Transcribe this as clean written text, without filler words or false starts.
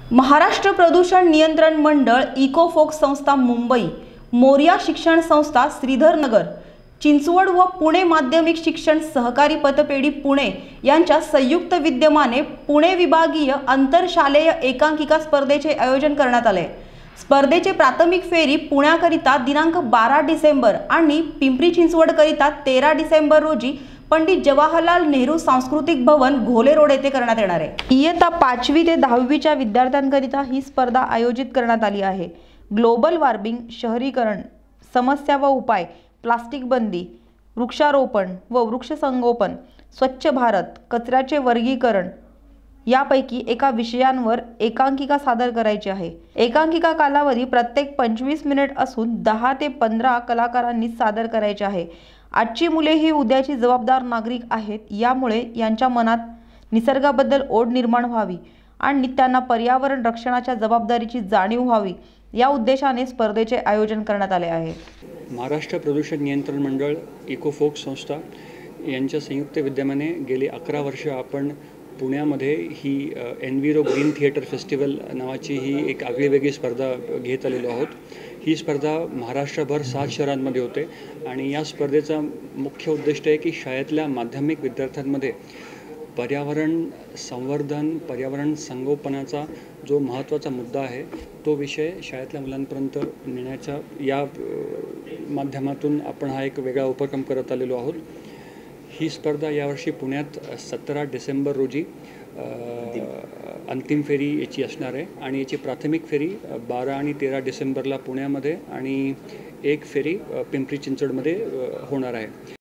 महाराष्ट्र प्रदूषण नियंत्रण मंडळ, इकोफोक संस्था मुंबई, मोरिया शिक्षण संस्था श्रीधरनगर, चिंचवड व पुणे माध्यमिक शिक्षण सहकारी पतपेढी पुणे यांच्या संयुक्त विद्यमाने पुणे विभागीय आंतरशालेय एकांकिका स्पर्धेचे आयोजन करण्यात आले। स्पर्धेचे प्राथमिक फेरी पुण्याकरिता दिनांक 12 डिसेंबर आणि पिंपरी चिंचवडकरिता 13 डिसेंबर रोजी पंडित जवाहरलाल नेहरू सांस्कृतिक भवन, घोले रोड येथे करण्यात येणार आहे। इयत्ता 5वी ते 10वीच्या विद्यार्थ्यांकरिता ही स्पर्धा आयोजित करण्यात आली आहे। ग्लोबल वॉर्मिंग, शहरीकरण, समस्या व उपाय, प्लास्टिक बंदी, वृक्षारोपण व वृक्षसंगोपन, स्वच्छ भारत, कचऱ्याचे वर्गीकरण यापैकी एका विषयांवर एकांकिका सादर करायची आहे। एकांकिका कालावधी प्रत्येक 25 मिनिट असून 10 ते 15 कलाकारांनी सादर करायचे आहे। आजची मुले ही उद्याची जबाबदार नागरिक आहेत, यामुळे यांच्या मनात निसर्गाबद्दल ओढ निर्माण व्हावी आणि त्यांना पर्यावरण रक्षणाच्या जबाबदारीची जाणीव व्हावी, या उद्देशाने स्पर्धेचे आयोजन करण्यात आले आहे। महाराष्ट्र प्रदूषण नियंत्रण मंडळ, इकोफोक संस्था यांच्या संयुक्त विद्यमाने गेली 11 वर्ष आपण पुण्यामध्ये ही एन्व्हिरो ग्रीन थिएटर फेस्टिवल नावाची ही एक आगळीवेगळी स्पर्धा घेत आलेलो आहोत। ही स्पर्धा महाराष्ट्रभर 7 शहरांमध्ये होते आणि या स्पर्धेचा मुख्य उद्दिष्ट आहे की शाळेतल्या माध्यमिक विद्यार्थ्यांमध्ये पर्यावरण संवर्धन, पर्यावरण संगोपनाचा जो महत्त्वाचा मुद्दा आहे तो विषय शाळेतल्या मुलांपर्यंत नेण्याच्या या माध्यमातून आपण हा एक वेगळा उपक्रम करत आलेलो आहोत। ही स्पर्धा यावर्षी पुण्यात 17 डिसेंबर रोजी अंतिम फेरी याची असणार आहे आणि याची प्राथमिक फेरी 12 आणि 13 डिसेंबरला पुण्यामध्ये आणि एक फेरी पिंपरी चिंचवडमध्ये होणार आहे।